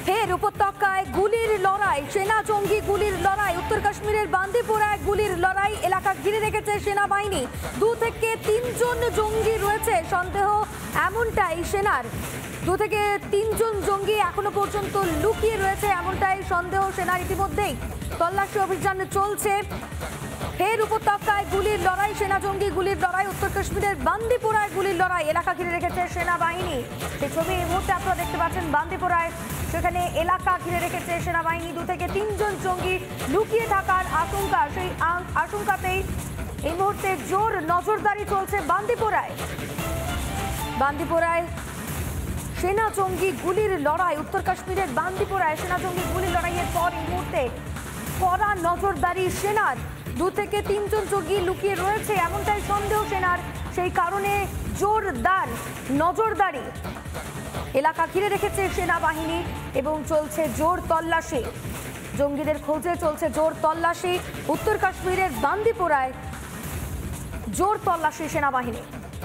ফের উপত্যকায় গুলির লড়াই, সেনা জঙ্গি গুলির লড়াই। উত্তর কাশ্মীরের বান্দিপোরায় গুলির লড়াই, এলাকা ঘিরে রেখেছে সেনাবাহিনী। 2 থেকে 3 জন জঙ্গি রয়েছে সন্দেহ, এমনটাই সেনার। 2 থেকে 3 জন জঙ্গি এখনো পর্যন্ত লুকিয়ে রয়েছে, এমনটাই সন্দেহ সেনার। ইতিমধ্যেই তল্লাশি অভিযান চলছে। ফের উপত্যকায় গুলির লড়াই, সেনা জঙ্গি গুলির লড়াই। উত্তর কাশ্মীরের বান্দিপোরায় গুলির লড়াই, এলাকা ঘিরে রেখেছে সেনাবাহিনী। সেই ছবি এই মুহূর্তে আপনারা দেখতে পাচ্ছেন বান্দিপোরায়, সেখানে এলাকা ঘিরে রেখেছে সেনাবাহিনী। 2 থেকে 3 জন জঙ্গি লুকিয়ে থাকার আশঙ্কা, সেই আশঙ্কাতেই এই মুহূর্তে জোর নজরদারি চলছে বান্দিপোরায়। বান্দিপোরায় সেনা জঙ্গি গুলির লড়াই, উত্তর কাশ্মীরের বান্দিপোরায় সেনা জঙ্গি গুলির লড়াইয়ের পর এই মুহূর্তে কড়া নজরদারি সেনার। 2 থেকে 3 জন জঙ্গি লুকিয়ে রয়েছে, এমনটাই সন্দেহ সেনার। সেই কারণে জোরদার নজরদারি, এলাকা ঘিরে রেখেছে সেনাবাহিনী এবং চলছে জোর তল্লাশি। জঙ্গিদের খোঁজে চলছে জোর তল্লাশি। উত্তর কাশ্মীরের বান্দিপোরায় জোর তল্লাশি সেনাবাহিনী।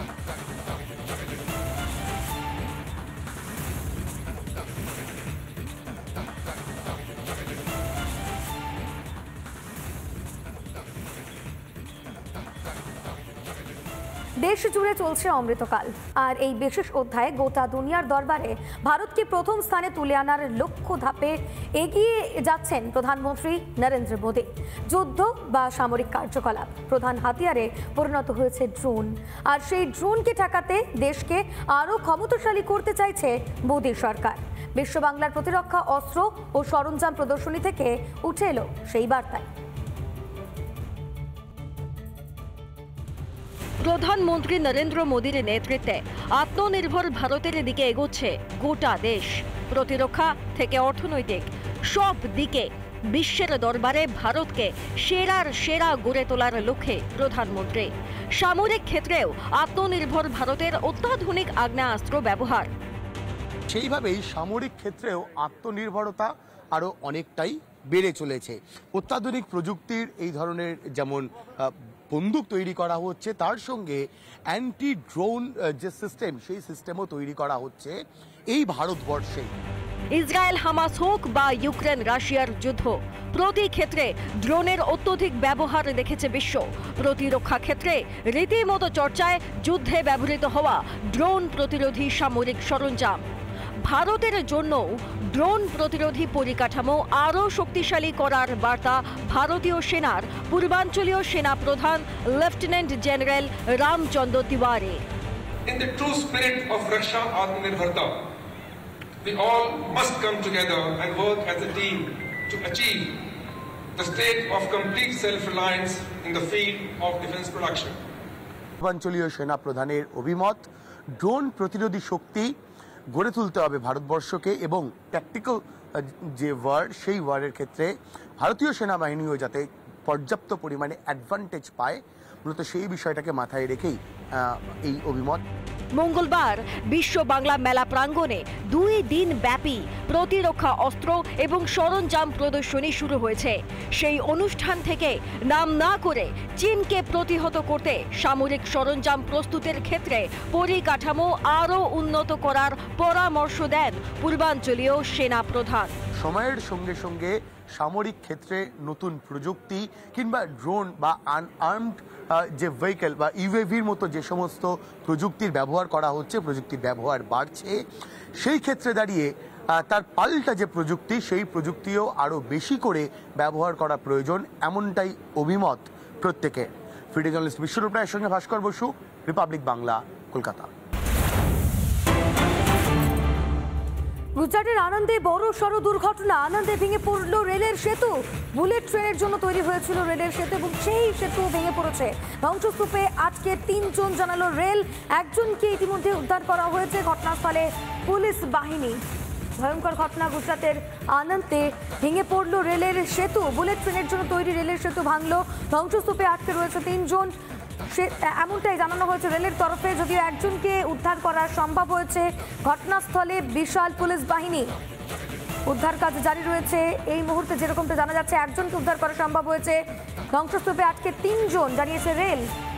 দেশ জুড়ে চলছে অমৃতকাল, আর এই বিশেষ অধ্যায়ে গোটা দুনিয়ার দরবারে ভারতকে প্রথম স্থানে তুলে আনার লক্ষ্য ধাপে এগিয়ে যাচ্ছেন প্রধানমন্ত্রী নরেন্দ্র মোদী। যুদ্ধ বা সামরিক কার্যকলাপ প্রধান হাতিয়ারে পরিণত হয়েছে ড্রোন, আর সেই ড্রোনকে ঠেকাতে দেশকে আরও ক্ষমতাশালী করতে চাইছে মোদী সরকার। বিশ্ব বাংলার প্রতিরক্ষা অস্ত্র ও সরঞ্জাম প্রদর্শনী থেকে উঠে এলো সেই বার্তায়। প্রধানমন্ত্রী নরেন্দ্র মোদীর নেতৃত্বে আত্মনির্ভর ভারতের দিকে এগোচ্ছে গোটা দেশ। প্রতিরক্ষা থেকে অর্থনৈতিক সব দিকে বিশ্বের দরবারে ভারতকে সেরার সেরা গড়ে তোলার লক্ষ্যে প্রধানমন্ত্রী। সামরিক ক্ষেত্রেও আত্মনির্ভর ভারতের অত্যাধুনিক আগ্নেয়াস্ত্র ব্যবহার। সেইভাবেই সামরিক ক্ষেত্রেও আত্মনির্ভরতা আরও অনেকটাই বেড়ে চলেছে। অত্যাধুনিক প্রযুক্তির এই ধরনের যেমন বন্দুক তৈরি করা হচ্ছে, তার সঙ্গে অ্যান্টি ড্রোন যে সিস্টেম, সেই সিস্টেমও তৈরি করা হচ্ছে এই ভারতবর্ষে। ইসরায়েল হামাস হোক বা ইউক্রেন রাশিয়ার যুদ্ধ, প্রতি ক্ষেত্রে ড্রোনের অত্যধিক ব্যবহার দেখেছে বিশ্ব। প্রতিরক্ষা ক্ষেত্রে রীতিমতো চর্চায় যুদ্ধে ব্যবহৃত হওয়া ড্রোন প্রতিরোধী সামরিক সরঞ্জাম। ভারতের জন্য ড্রোন প্রতিরোধী পরিকাঠামো আরও শক্তিশালী করার বার্তা ভারতীয় সেনার পূর্বাঞ্চলীয় সেনা প্রধান lieutenant general Ramchandra Tiwari. In the true spirit of Raksha Atmanirbharta, we all must come together and work as a team to achieve the state of complete self-reliance in the field of defense production. পূর্বাঞ্চলীয় সেনা প্রধানের অভিমত, drone প্রতিরোধী শক্তি গড়ে তুলতে হবে ভারতবর্ষকে, এবং ট্যাকটিক্যাল যে ওয়ার, সেই ওয়ারের ক্ষেত্রে ভারতীয় সেনাবাহিনীও যাতে পর্যাপ্ত পরিমাণে অ্যাডভান্টেজ পায়, মূলত সেই বিষয়টাকে মাথায় রেখেই এই অভিমত। মঙ্গলবার বিশ্ব বাংলা মেলা প্রাঙ্গণে 2 দিন ব্যাপী প্রতিরক্ষা অস্ত্র এবং সরঞ্জাম প্রদর্শনী শুরু হয়েছে। সেই অনুষ্ঠান থেকে নাম না করে চীনকে প্রতিহত করতে সামরিক সরঞ্জাম প্রস্তুতের ক্ষেত্রে পরিকাঠামো আরও উন্নত করার পরামর্শ দেন পূর্বাঞ্চলীয় সেনা প্রধান। সময়ের সঙ্গে সঙ্গে সামরিক ক্ষেত্রে নতুন প্রযুক্তি কিংবা ড্রোন বা আনআর্মড যে ভেহিকেল বা ইউএভির মতো যে সমস্ত প্রযুক্তির ব্যবহার করা হচ্ছে, প্রযুক্তির ব্যবহার বাড়ছে। সেই ক্ষেত্রে দাঁড়িয়ে তার পাল্টা যে প্রযুক্তি, সেই প্রযুক্তিও আরও বেশি করে ব্যবহার করা প্রয়োজন, এমনটাই অভিমত প্রত্যেকের। ভিডিও জার্নালিস্ট বিশ্বরূপ রায়ের সঙ্গে ভাস্কর বসু, রিপাবলিক বাংলা, কলকাতা। গুজরাটের আনন্দে বড় সড় দুর্ঘটনা। আনন্দে ভেঙে পড়ল রেলের সেতু। বুলেট ট্রেনের জন্য তৈরি হয়েছিল রেলের সেতু, এবং সেই সেতু ভেঙে পড়েছে। ধ্বংসস্তূপে আজকে 3 জন জানালো রেল। একজনকে ইতিমধ্যে উদ্ধার করা হয়েছে ঘটনাস্থলে পুলিশ বাহিনী। ভয়ঙ্কর ঘটনা গুজরাটের আনন্দে ভেঙে পড়ল রেলের সেতু। বুলেট ট্রেনের জন্য তৈরি রেলের সেতু ভাঙলো। ধ্বংসস্তূপে আটকে রয়েছে 3 জন, এমনটাই জানানো হয়েছে রেলের তরফে। যদিও একজনকে উদ্ধার করা সম্ভব হয়েছে। ঘটনাস্থলে বিশাল পুলিশ বাহিনী, উদ্ধার কাজ জারি রয়েছে। এই মুহূর্তে যেরকমটা জানা যাচ্ছে, একজনকে উদ্ধার করা সম্ভব হয়েছে। ধ্বংসস্তূপে আটকে 3 জন, জানিয়েছে রেল।